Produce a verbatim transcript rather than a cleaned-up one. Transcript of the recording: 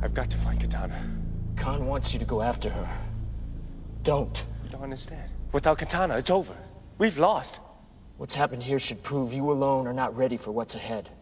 I've got to find Katana. Khan wants you to go after her. Don't. You don't understand. Without Katana, it's over. We've lost. What's happened here should prove you alone are not ready for what's ahead.